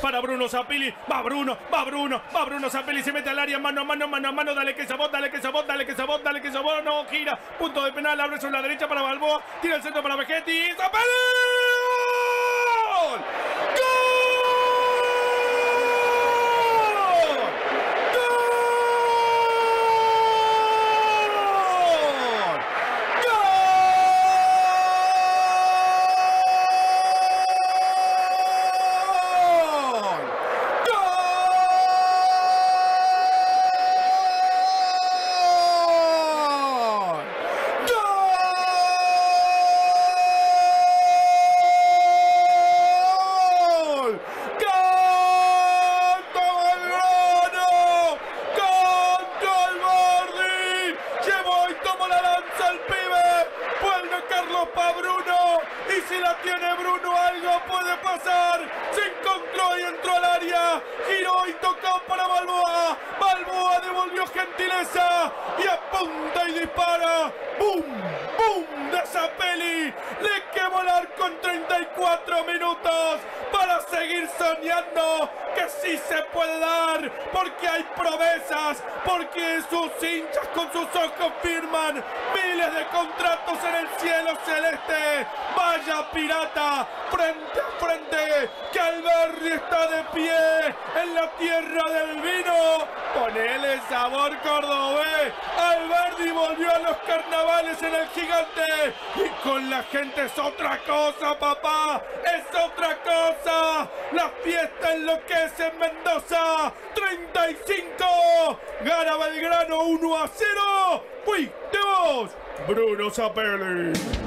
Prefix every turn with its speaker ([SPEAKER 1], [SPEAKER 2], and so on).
[SPEAKER 1] para Bruno Zapelli. Va Bruno Zapelli se mete al área, mano a mano, dale que sabot, no, gira, punto de penal, abre sobre la derecha para Balboa, tira el centro para Vegetti, Zapelli. ¡Gol! Pa' Bruno, y si la tiene Bruno algo puede pasar. Se encontró y entró al área, giró y tocó para Balboa. Balboa devolvió gentileza y apunta y dispara. ¡Bum! ¡Bum! De Zapelli. Le que volar con 34 minutos para seguir soñando que sí se puede dar, porque hay promesas, porque sus hinchas con sus ojos firman miles de contratos en el cielo celeste. Vaya Pirata, frente a frente, que Alberdi está de pie en la tierra del vino. Ponele sabor cordobés. Alberdi volvió a los carnavales en el Gigante y con la gente es otra cosa, papá, es otra cosa. La fiesta enloquece en Mendoza. 35, gana Belgrano 1-0. Fuiste vos, Bruno Zapelli.